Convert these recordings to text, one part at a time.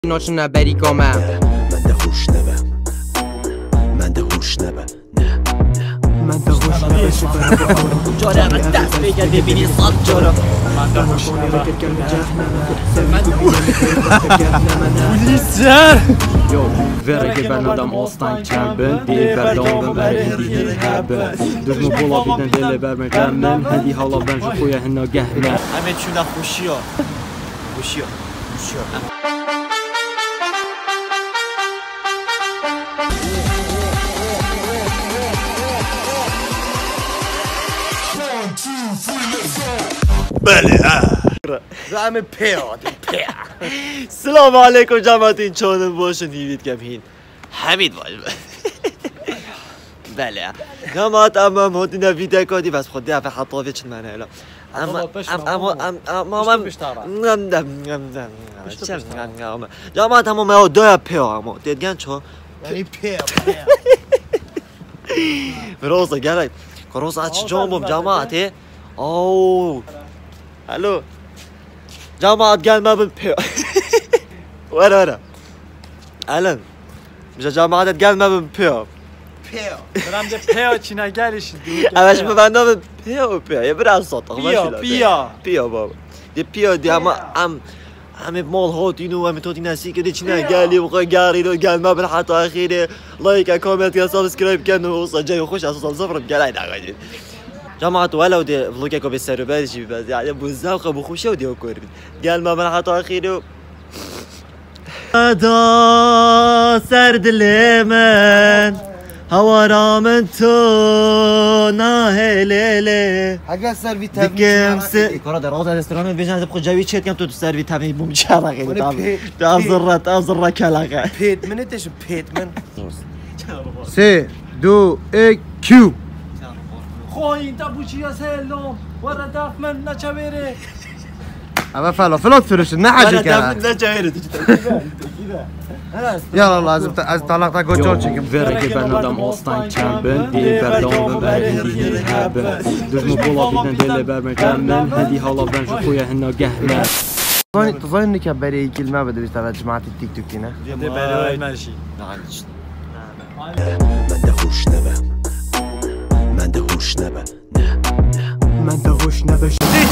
نوچنا بری کامم من ده خوش نبه من ده خوش نبه نه من ده خوش نبه جارم دست بگرد ببینی صد جارم Poliser! Yo, vergi ben adam aslan kemben Deyil verdamın vergi deyil həbən Düz mü bola birdən deyilə vermə qəmmən Hədi hala ben şu qoya hənna qəhrə همه چونه خوشیو خوشیو بله همه سلام علیکم جماعتین چون باشن دیوید کم هین حمید باش بله جماعت اما مدینه ویدیو کردی بس خود دفعه حتی چند منه الا جماعت همه ما دو پیو اما دیدگن چون یعنی پیو روزه گره روز اچ جامم جماعته اوه الو جماعت گل ما بالبيو ورا الان مش جماعت گل ما بالبيو برام ده پیو چینا گلش همش ببندم پیو یه برای صوت پیو بابا دی پیو دی همه مال هاتینو همه توتی نسی که دی چینا گلی بخواه گاری دو گل ما بالحطا اخیره لایک کامنت کن سابسکرایب کن و وصل جای خوش اساسا صفرم گلای نگاید جماعت ولو دي فلوقكم بالسر بالشي بس يعني بوزاوخه بخوشه ودي وكور قال ما من حطوا اخيرو دا سرد لمن هوا رامن تو ناهلله اگه سر ویتامین کارا در روز رستوران بیشتر بخو جوی چت کم تو سر ویتامین بوم چرا خیلی تازر کلاغه پیت منتش پیت من 3 2 1 کیو خوین تا بوچیا سلام ورا داف من نچویره اما فلافلات فرشت نه حاجه کرد يلا لازم از طلاق گوجور چکم vergi ben adam aslan kemben Deyil verdamın vergi deyil həbən Düz mü bola birdən deyilə vermə qəmmən Hədi hala ben şu qoya hənna qəhrə تظن انك بري كلمه بدي ترى جماعه التيك توك هنا ده برای ماشي من ده خوش نبه من ده خوش نبه نه من ده خوش نبه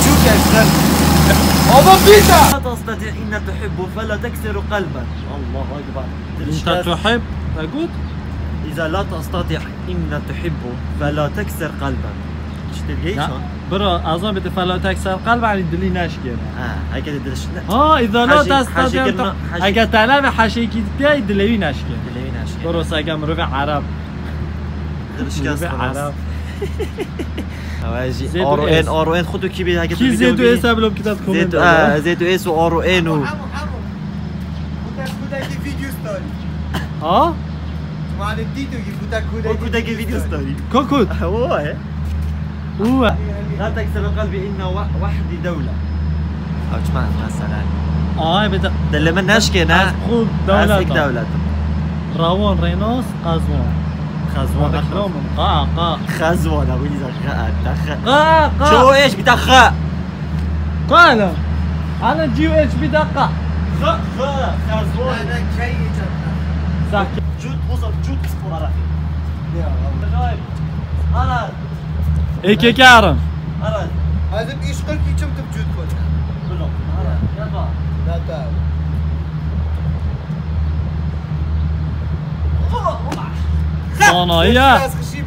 بابا بيتا لا تستطيع ان تحب فلا تكسر قلبا الله اكبر انت تحب اقول اذا لا تستطيع ان تحب فلا تكسر قلبا اشتريت برا اظن بده فلا تكسر قلب علی دلی نشکنه اگه دلش اذا لا تستطيع اگه طلب حشیکی دی دلی نشکنه برو سگم رو به عرب دلش عرب واجي ار ان خدوا كي بي كي زيدو اس قبل كتاب كومنت زيدو اس و ار ان و ها ما نديتو يفوتك كودا كي فيديو ستوري كوكوت هو لا تكسر قلبي ان وحدي دوله او جماعه مثلا بدا دل من نشكنا خود دوله راون رينوس قزوان خزوان خزوان ابو قا شو ايش بتخاء قال انا جيو اتش بدقه خزوان انا كي ساكت جود وصل جود اسبوع انا ايكي كارم هذا ايش قلت لي كم تبجود كل لا تعال صنايع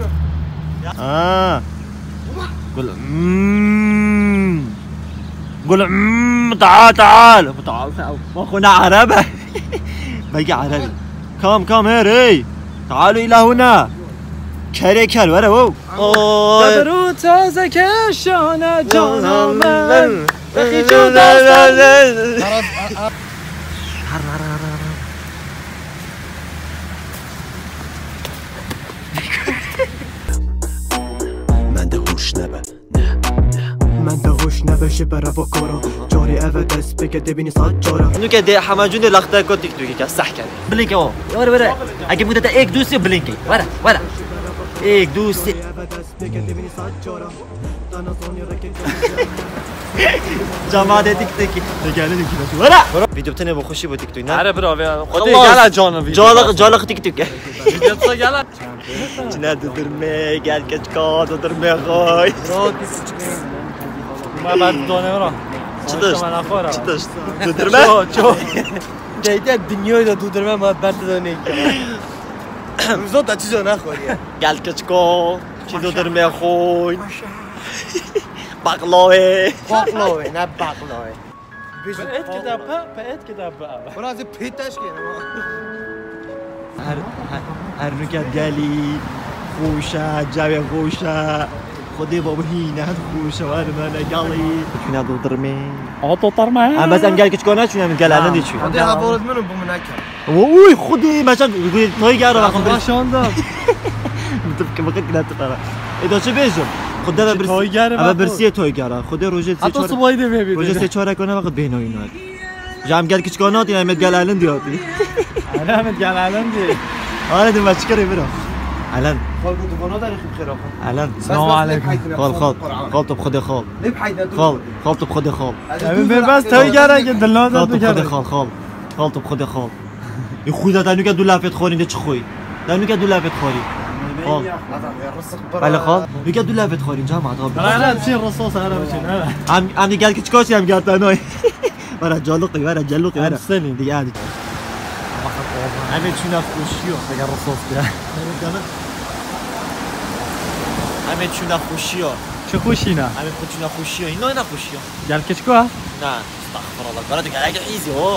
قول تعال ما اخونا عربة بقي عربي كام هيري تعالوا الى هنا كريكل ورا وو برو تازه کشانه جانم من بخی جو من ده خوش نبه نه من ده خوش نبه شبه رفا کارا جاری اوه دست بگه دبینی صد جارا اینو که ده حماجون لخته کن تیک توکی که صح کرد بلینک او ورا اگه بوده ده ایک دوستی بلینکی ورا 1 2 3 جماعت تیک تیکی نگران نگیرم برا ویدیو بتنه بخوشی با تیک توک نه آره براوی خلاص گل جانو ویدیو جالق تیک توک ویدیو تو گل نه دودرمه گل کچکا دودرمه خای ما بعد دونه را چی داشت؟ چی داشت؟ دودرمه؟ چو دیده دنیای دا دودرمه ما برد دانه کنم روزا تا چیزا نخوری گل کچکا چی دودرمه خوی بقلاه باقلاه نه باقلاه بقيت كده بقيت كده بقى برا از پیتش کنم هر نکت گلی خوشه جو خوشه خودی بابا هینه خوشه و من گلی چونه دودرمه اوتو طرمه هم بس هم گل کچکا چونه هم گل الان چی خودی حوالت منو بوم نکرد اوی خودی مثلا توی گره وقت باشاندم که وقت کنه ترا ایدا چه بیشم خدا برسی برسی توی گره خدا روزه حتی صبحی ده ببینید روزه 3-4 کنه وقت بین اینا جام گل کچکا تی همت گل الان دیاتی انا همت گل الان دی آره دم چی کاری برو الان خال دکانا داری خوب خیرا الان سلام علیکم خال تو بخود خواب خال تو بخود خواب ببین بس توی گره که دلات بگره خال تو بخود خواب این خدا دانو که دو لفت خورین ده چه خوی دانو که دو لفت خورین خال بله خال میگه دو لفت خورین جماعت ها انا بشين رصاص انا بشين هم گل کچکاش هم گردنای برا جلوقی سنی دیگه عادی همه چونه خوشیو اگر رصاص کنه همه چونه خوشیو چه خوشینا همه چونه خوشیو اینا نه خوشیو گل کچکو نه استغفر الله برات گل اگه ایزی ها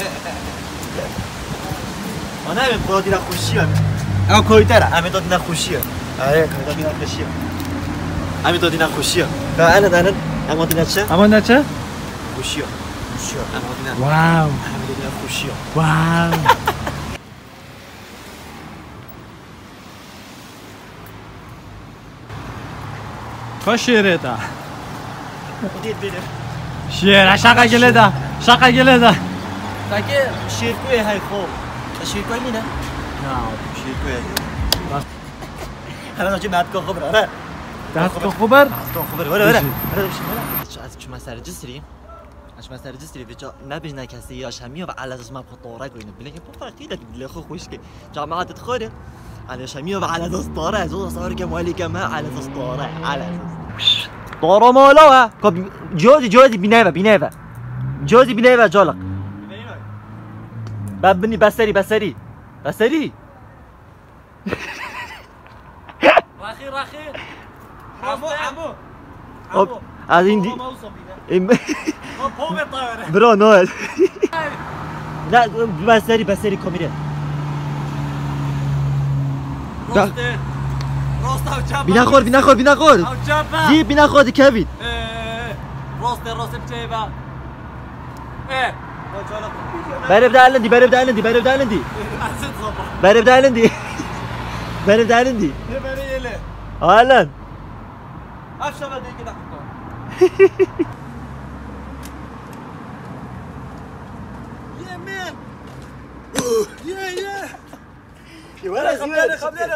انا همه دادی نه خوشیو اما کویتره همه دادی نه خوشیو آره دادی نه خوشیو همه دادی نه خوشیو الان اما دینا چه اما نه چه خوشیو اما دینا واو همه دادی نه خوشیو واو کاشیرتا شیر شقا گلدا تاکه شیرکوی های خوب شیرکوی نه نه شیرکوی الان چه مات کو خبر آره دست کو خبر وره از چه مسئله جسری اش مسئله جسری بچا نبیش نکسی یا شمیه و على اساس ما بخطوره کنه بلکه فرقی ده بله خو خوش که جامعات تخوره على شمیه و على اساس طاره از صار که مالی که ما على اساس طاره على اساس طاره مالا جوزي بينيفا جوزي بينيفا جالق ببني بسري راخي عمو از این دی برو نه لا بسري كاميرا بيناخور جيب بيناخور كافيد روست بجيبه برب دالندي هلا افشل دي كده يمين يا ولد خليني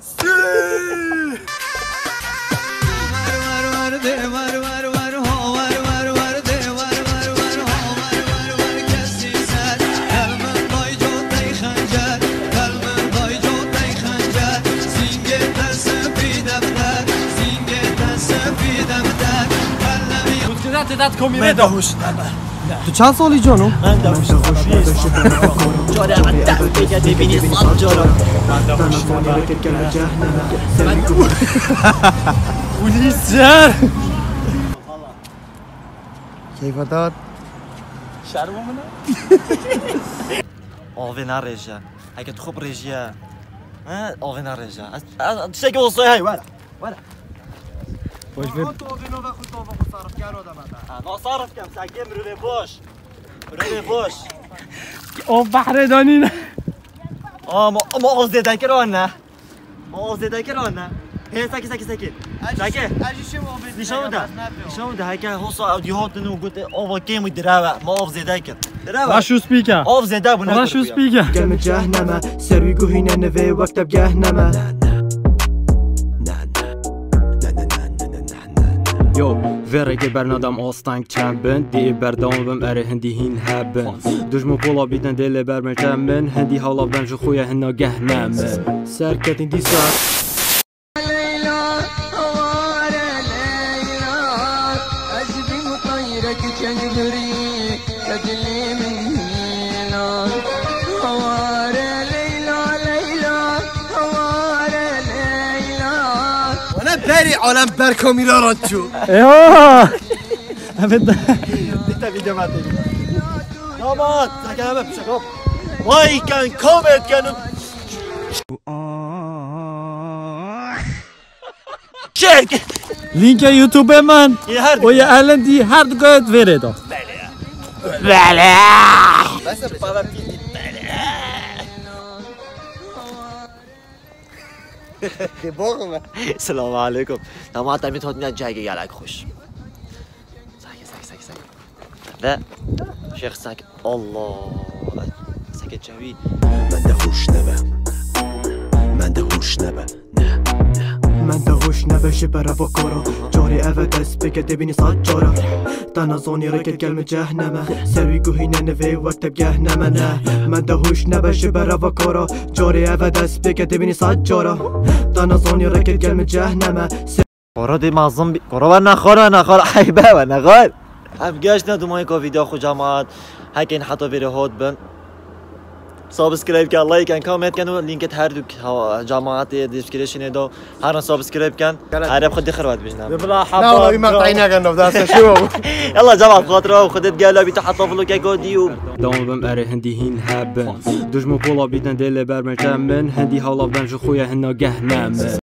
تعداد کمیره داهوش تو چند سالی جانو؟ من داهوش جاره من تحبیه ببینی صد جارا من داهوش پولیسر کیفادات شرمو منه آوه نرجه اگه تو خوب رجیه آوه نرجه تشتاقي وصي هاي ولا باش بب تو بینو و خود صرف کرد آدم انا صرف كم ساكن برولي بوش او بحر دانينا ما اوزده دكرانا هي ساكي نشون ده هيك هوصا اوديوهات وقلت اوفر جيم دراوا ما اوزده دكر راشو سبيكر اوزده ابو راشو سبيكر جمع جهنمه سروي هنا نوي وقت بجهنمه Yo, verrege bernadam åstang chamben Di berdamem هندی هین هبن دجمو بولا بیدن دل برمجمن هندی حالا بنج خویا هنا گهنم سرکتین دی سر وانا باري عالم بركم راتشو ايوه دیتا ویدیو من دیدم داماد اگر همه بشکاب وای کن کامت کنم چک لینک یوتیوب من و یه الان دی هر دقیقت وره دا بله بس بابا بیدی بله السلام علیکم داماد دمی تاد میاد جایگه یلک خوش لا شيخ ساكت الله ساكت جوي من دهوش نبه من دهوش نبه نه من دهوش نبه شبه رفاکارا جاری اوه دست بگه دبینی ساعت جارا تنازانی رکت گلم جهنمه سروی گوهی ننوی وقت بگهنمه نه من دهوش نبه شبه رفاکارا جاری اوه دست بگه دبینی ساعت جارا تنازانی رکت گلم جهنمه قرا دی مازم قرا نخور حیبه و نخور هم گشت ندومای که ویدیو خو جماعت هکین حتی ویره هات بن سابسکرایب کن لایک کن کامنت کن و لینکت هر دو جماعت دیسکریپشن دو هر سابسکرایب کن هر خود خروات بجنم بلا لا والله مقطعي نغنى بداس شو يلا جماعة خاطره وخدت قالوا بيتحطوا في لوكا كوديو دامم هندی هین هبن دجمو بولا بیدن دل برمجمن هندی حالا بنج خویا هنا گهنم